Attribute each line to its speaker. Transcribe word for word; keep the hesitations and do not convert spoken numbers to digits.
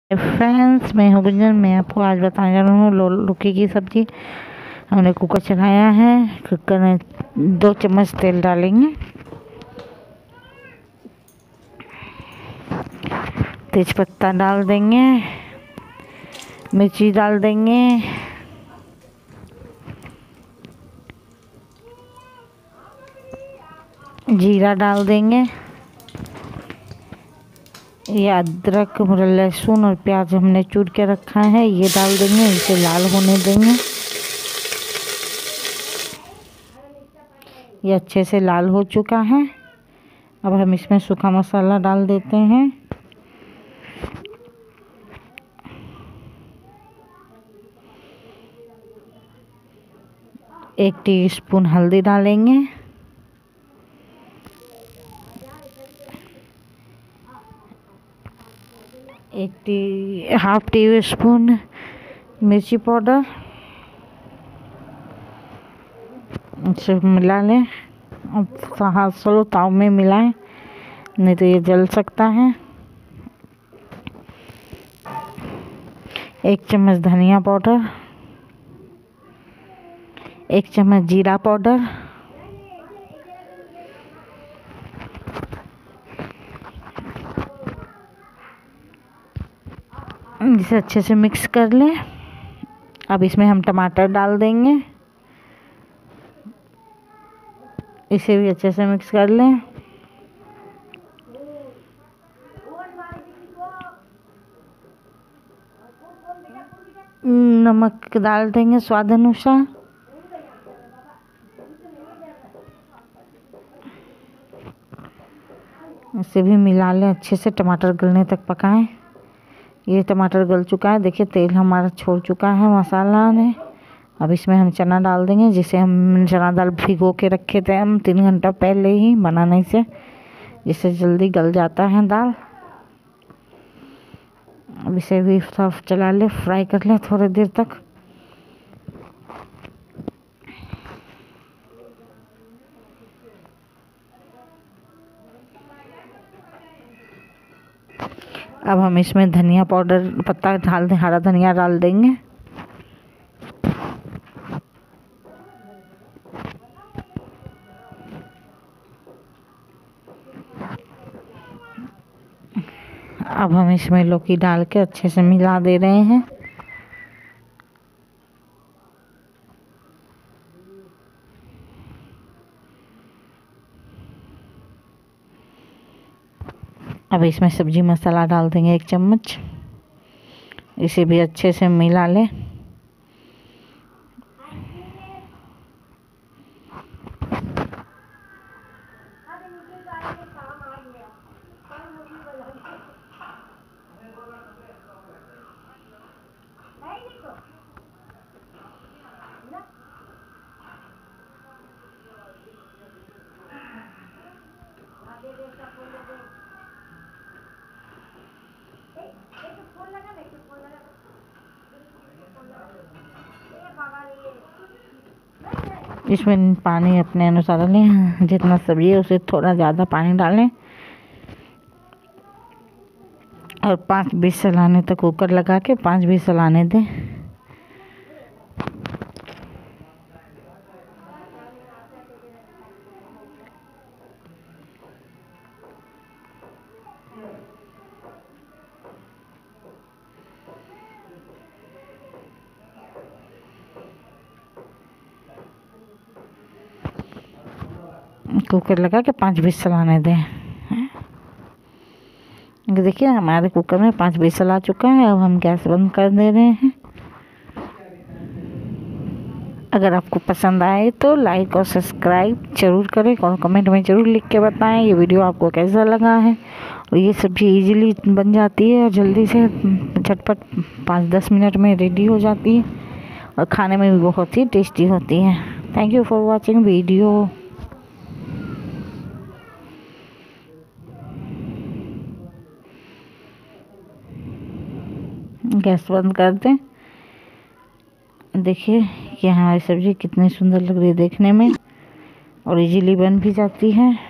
Speaker 1: Friends, मैं हूँ गुंजन। मैं आपको आज बताने जा रहा हूँ लो लौकी की सब्जी। हमने कुकर चढ़ाया है। कुकर में दो चम्मच तेल डालेंगे, तेजपत्ता डाल देंगे, मिर्ची डाल देंगे, जीरा डाल देंगे, ये अदरक, लहसुन और प्याज हमने चूर के रखा है, ये डाल देंगे। इसे लाल होने देंगे। ये अच्छे से लाल हो चुका है। अब हम इसमें सूखा मसाला डाल देते हैं। एक टीस्पून हल्दी डालेंगे, एक टी हाफ टी स्पून मिर्ची पाउडर, इसे मिला लें। अब हाथ स्लो ताव में मिलाएं, नहीं तो ये जल सकता है। एक चम्मच धनिया पाउडर, एक चम्मच जीरा पाउडर, इसे अच्छे से मिक्स कर लें। अब इसमें हम टमाटर डाल देंगे, इसे भी अच्छे से मिक्स कर लें। नमक डाल देंगे स्वाद अनुसार। इसे भी मिला लें, अच्छे से टमाटर गलने तक पकाएं। ये टमाटर गल चुका है, देखिए तेल हमारा छोड़ चुका है मसाला ने। अब इसमें हम चना डाल देंगे, जिसे हम चना दाल भिगो के रखे थे हम तीन घंटा पहले ही बनाने से, जिससे जल्दी गल जाता है दाल। अब इसे भी साफ चला ले, फ्राई कर ले थोड़ी देर तक। अब हम इसमें धनिया पाउडर पत्ता डाल दें, हरा धनिया डाल देंगे। अब हम इसमें लौकी डाल के अच्छे से मिला दे रहे हैं। अब इसमें सब्जी मसाला डाल देंगे एक चम्मच, इसे भी अच्छे से मिला लें। इसमें पानी अपने अनुसार डालें, जितना सब्जी है उसे थोड़ा ज़्यादा पानी डालें और पाँच बीस चलाने तक कुकर लगा के पाँच बीस चलाने दें। कुकर लगा के पाँच बीस चलाने दें। देखिए हमारे कुकर में पाँच बीस चला चुका है। अब हम गैस बंद कर दे रहे हैं। अगर आपको पसंद आए तो लाइक और सब्सक्राइब जरूर करें और कमेंट में ज़रूर लिख के बताएं ये वीडियो आपको कैसा लगा है। और ये सब्ज़ी इजीली बन जाती है और जल्दी से झटपट पाँच दस मिनट में रेडी हो जाती है और खाने में भी बहुत ही टेस्टी होती है। Thank you for watching video. Gas बंद कर दें। देखिए कि हमारी सब्ज़ी कितनी सुंदर लग रही है देखने में और इजीली बन भी जाती है।